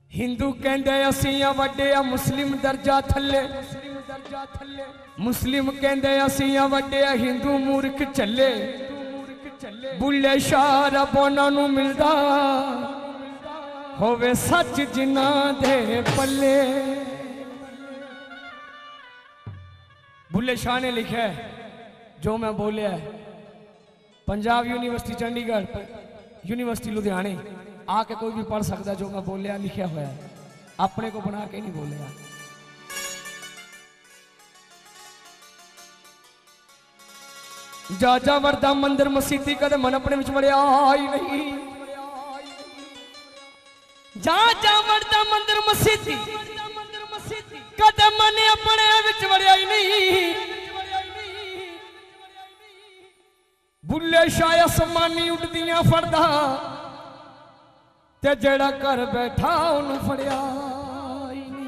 हिंदू कहंदे असीं आ वड्डे आ मुस्लिम दर्जा थल्ले, मुस्लिम कहंदे असीं आ वड्डे आ हिंदू मूर्ख चले। बुल्ले शाह रब उन्हां नूं मिलदा होवे सच जिन्हां दे पल्ले। बुल्ले शाह ने लिखा है जो मैं बोलिया है, पंजाब यूनिवर्सिटी चंडीगढ़, यूनिवर्सिटी लुधियाने आके कोई भी पढ़ सकता जो मैं बोलिया लिखा हुआ है, अपने को बना के नहीं बोलिया। जा जा वरदा मंदिर मसीती कदे मन अपने विच वड़िया ही नहीं। जा जा वरदा मंदिर मसीती कदे मन अपने विच वड़िया ही नहीं। बुल्ले शाह आसमानी उड़दियां फड़दा ते जेड़ा घर बैठा उन्होंने फड़िया ही नहीं।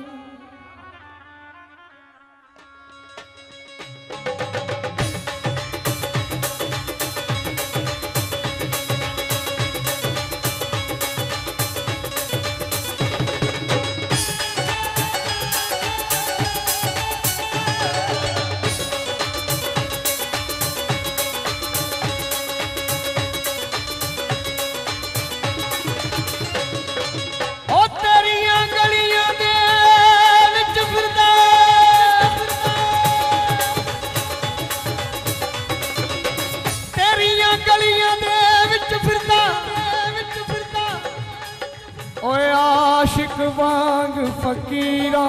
आशिक वांग फकीरा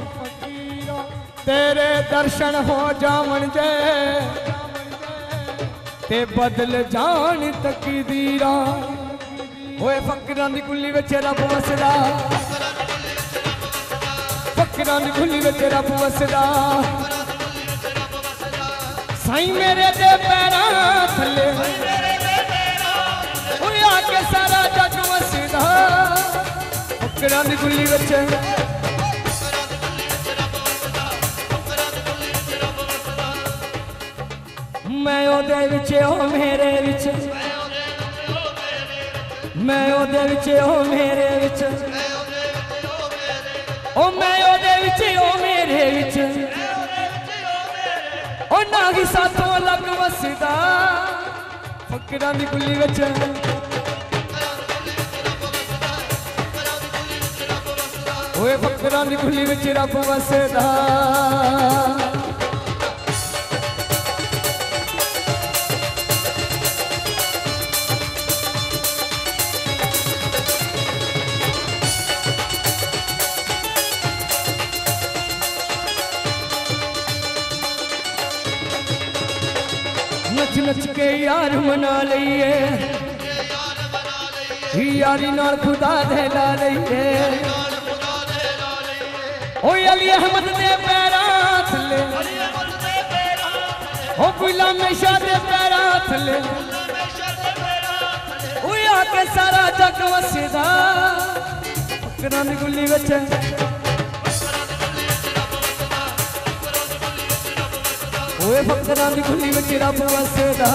तेरे दर्शन हो जावन जे ते बदल जान तकदीरा। ओए फकीरां दी गुल्ली विच रब वसदा, फकीरां दी गुल्ली विच रब वसदा। साईं मेरे दे पैरां थल्ले ओए आके सारा जग वसदा। फकीरां दी गुल्ली विच मैं ओदे विच ओ मेरे विच, मैं ओदे विच ओ मेरे विच, ओ मैं ओदे विच ओ मेरे विच, ओ ना ही साथों अलग वसदा। फकीरां दी गुल्ली विच ओए फकीरां दी गुल्ली विच रब वसदा। नच नच के यार मना लईए, यारी नाल खुदा दे ला लईए। ओए अली अहमद दे पैरां थल्ले, ओ गुलाम शाह दे पैरां थल्ले, ओए आके सारा जग वसदा। फकीरां दी गुल्ली विच ओए फकीरां दी गुल्ली विच रब वसदा।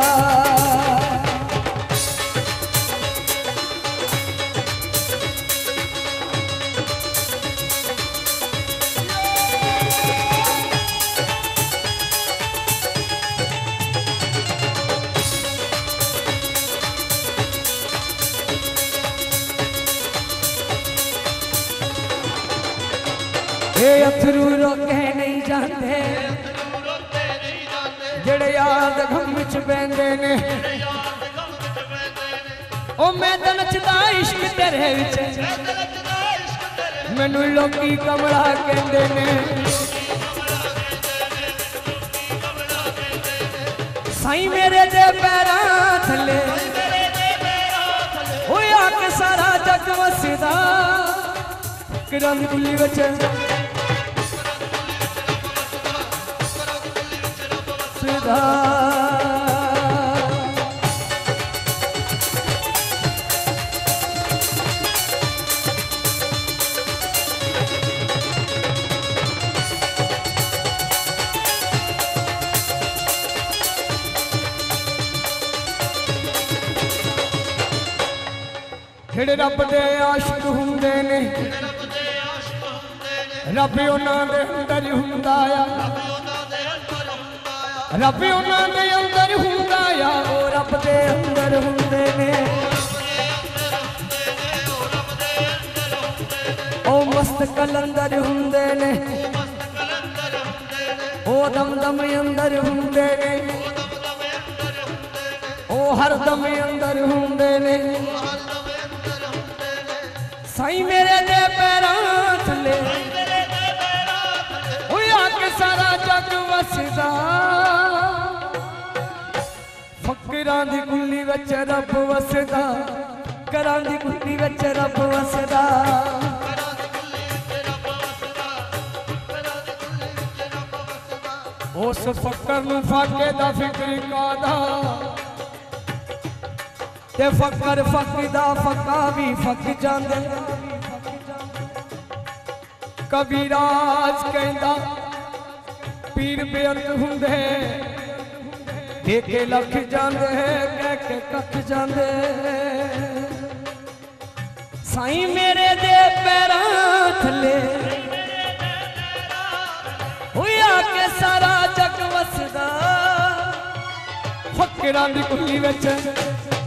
अथरू रोके नहीं जाते जेड़े याद गम विच बहंदे ने। ओ मैं तां नचदा इश्क तेरे विच, मैनू लोकी कमला कहंदे ने। साईं मेरे दे पैरां थल्ले ओए आके सारा जग वसदा। फकीरां दी गुल्ली विच ਜਿਹੜੇ ਰੱਬ ਦੇ ਆਸ਼ਿਕ ਹੁੰਦੇ ਨੇ ਰੱਬ ਉਹਨਾਂ ਦੇ ਅੰਦਰ ਹੁੰਦਾ ਆ ਰੱਬ ਉਹਨਾਂ ਦੇ ਅੰਦਰ ਹੁੰਦਾ ਆ ਉਹ ਰੱਬ ਦੇ ਅੰਦਰ ਹੁੰਦੇ ਨੇ ਉਹ ਮਸਤ ਕਲੰਦਰ ਹੁੰਦੇ ਨੇ ਉਹ ਦਮ ਦਮ ਅੰਦਰ ਹੁੰਦੇ ਨੇ ਉਹ ਹਰ ਦਮ ਅੰਦਰ ਹੁੰਦੇ ਨੇ ਸਾਈਂ ਮੇਰੇ ਦੇ ਪੈਰਾਂ ਥੱਲੇ ਹੋਇਆ ਕਿ ਸਾਰਾ ਜੱਗ ਵਸਦਾ ਫਕਰਾਂ ਦੀ ਕੁੱਲੀ ਵਿੱਚ ਰੱਬ ਵਸਦਾ ਕਰਾਂ ਦੀ ਕੁੱਲੀ ਵਿੱਚ ਰੱਬ ਵਸਦਾ ਉਸ ਫਕਰ ਨੂੰ ਫਾਕੇ ਦਾ ਫਿਕਰ ਕਾਦਾ ਤੇ ਫਕਰ ਫਕਦਾ ਫਕਾ ਵੀ ਫਕ ਜਾਂਦੇ ਕਬੀਰਾਜ ਕਹਿੰਦਾ ਪੀਰ ਬੇਅੰਤ ਹੁੰਦੇ ਠੇਕੇ ਲੱਖ ਜਾਂਦੇ ਕਹਿ ਕੇ ਕੱਖ ਜਾਂਦੇ ਸਾਈਂ ਮੇਰੇ ਦੇ ਪੈਰਾਂ ਥੱਲੇ ਹੋਇਆ ਕਿ ਸਾਰਾ ਜੱਗ ਵਸਦਾ ਫਕਰਾਂ ਦੀ ਕੁੱਲੀ ਵਿੱਚ